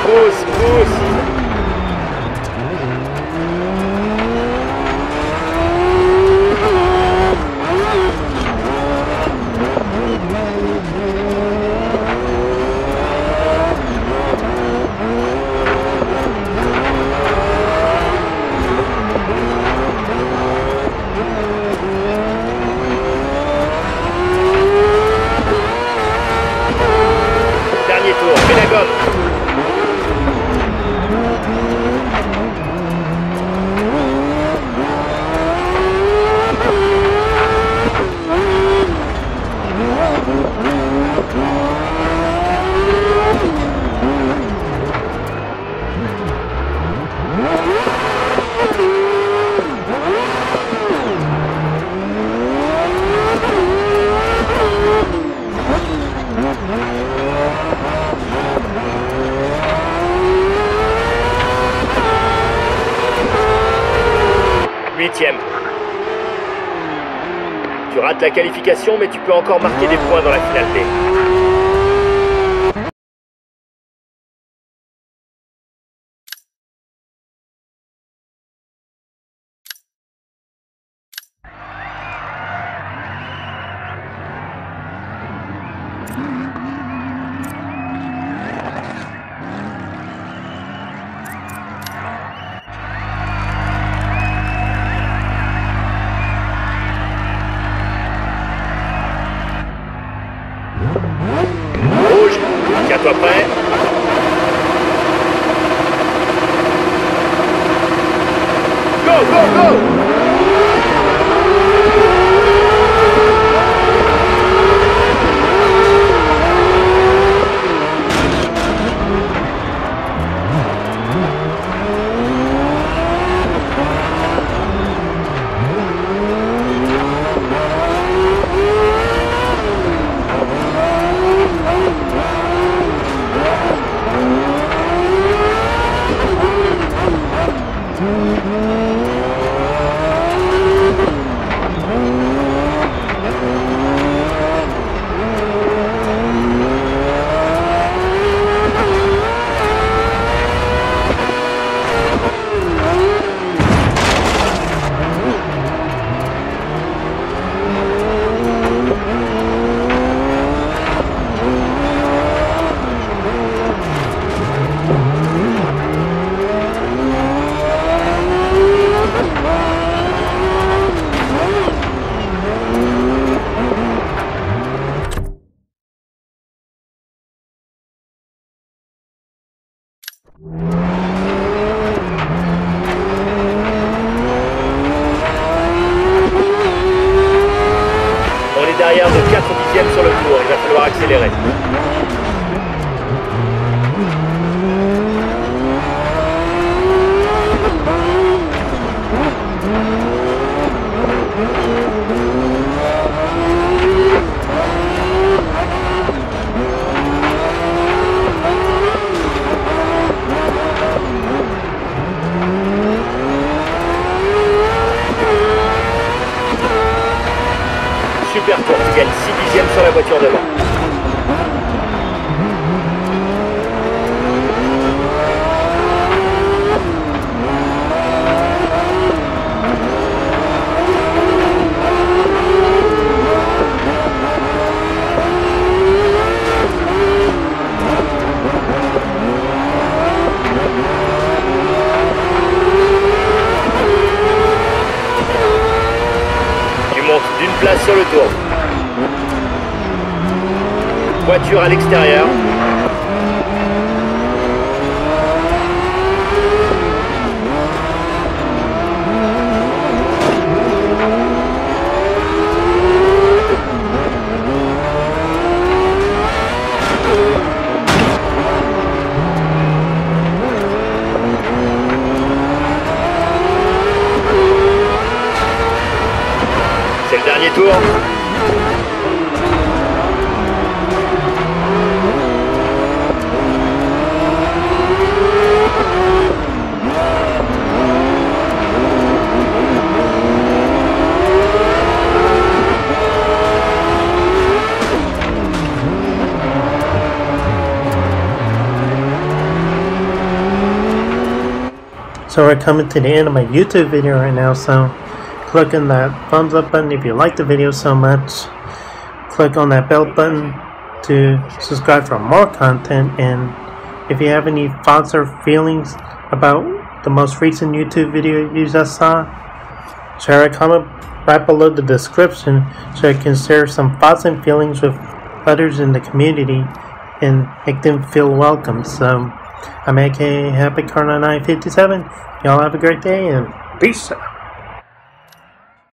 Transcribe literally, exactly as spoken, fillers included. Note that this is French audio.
pousse, pousse. Dernier tour, fais la gomme. Huitième. Tu rates la qualification, mais tu peux encore marquer des points dans la finale B. Rouge, tiens-toi prêt. Go, go, go! Derrière de quatre dixièmes sur le tour, il va falloir accélérer. Super tour, tu gagnes six dixièmes sur la voiture devant. Tu montes d'une place sur le tour. Voiture à l'extérieur. C'est le dernier tour. So we're coming to the end of my YouTube video right now, so click on that thumbs up button if you like the video so much. Click on that bell button to subscribe for more content, and if you have any thoughts or feelings about the most recent YouTube video you just saw, share a comment right below the description so I can share some thoughts and feelings with others in the community and make them feel welcome. So I'm A K A Happy Car nine fifty-seven. Y'all have a great day and peace out.